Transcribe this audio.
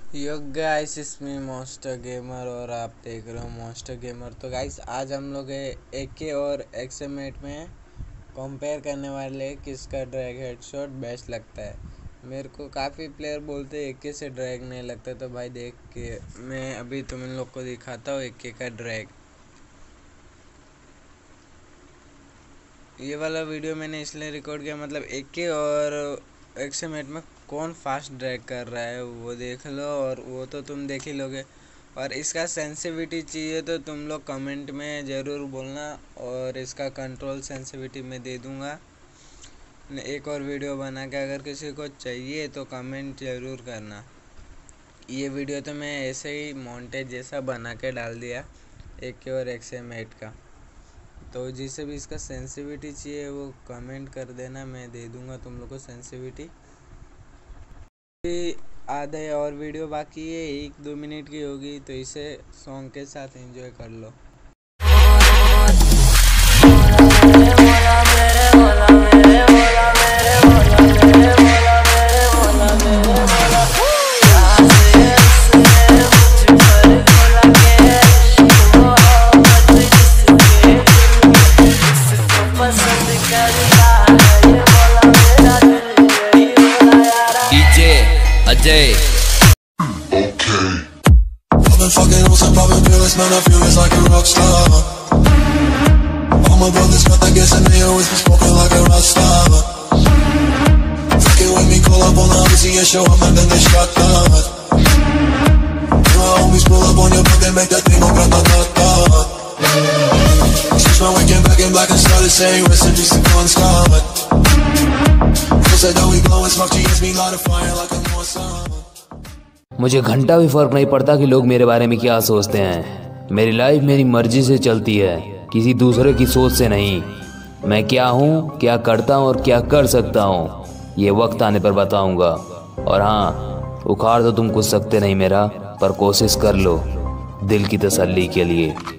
यो guys, इसमें monster gamer और आप देख रहे हो मॉन्स्टर गेमर। तो गाइस आज हम लोग AK और XM8 में कंपेयर करने वाले किसका ड्रैग हेडशॉट बेस्ट लगता है। मेरे को काफ़ी प्लेयर बोलते हैं AK से ड्रैग नहीं लगता, तो भाई देख के मैं अभी तुम इन लोग को दिखाता हूँ AK का ड्रैग। ये वाला वीडियो मैंने इसलिए रिकॉर्ड किया, मतलब AK और XM8 में कौन फास्ट ड्रैग कर रहा है वो देख लो, और वो तो तुम देख ही लोगे। और इसका सेंसिटिविटी चाहिए तो तुम लोग कमेंट में ज़रूर बोलना, और इसका कंट्रोल सेंसिटिविटी मैं दे दूँगा। एक और वीडियो बना के अगर किसी को चाहिए तो कमेंट ज़रूर करना। ये वीडियो तो मैं ऐसे ही मॉन्टेज जैसा बना के डाल दिया AK और XM8 का। तो जिसे भी इसका सेंसिटिविटी चाहिए वो कमेंट कर देना, मैं दे दूंगा तुम लोग को सेंसिटिविटी। आधे और वीडियो बाकी है, 1-2 मिनट की होगी, तो इसे सॉन्ग के साथ एंजॉय कर लो। Okay. I've been fucking on some poppin' pills, man, I feel it's like a rock star. All my brothers got that gas and they always been smoking like a rock star. Fucking with me, call up on the Uzi and show up, and then they shot that. You know, homies pull up on your block, they make that thing go grata-ta-ta. Switch my weekend back in black and started saying rest in peace to Bon Scott. Said that we blowing smoke, GS me light a fire like a Mossad. मुझे घंटा भी फर्क नहीं पड़ता कि लोग मेरे बारे में क्या सोचते हैं। मेरी लाइफ मेरी मर्जी से चलती है, किसी दूसरे की सोच से नहीं। मैं क्या हूँ, क्या करता हूँ और क्या कर सकता हूँ, ये वक्त आने पर बताऊंगा। और हाँ, उखाड़ तो तुम कुछ सकते नहीं मेरा, पर कोशिश कर लो दिल की तसल्ली के लिए।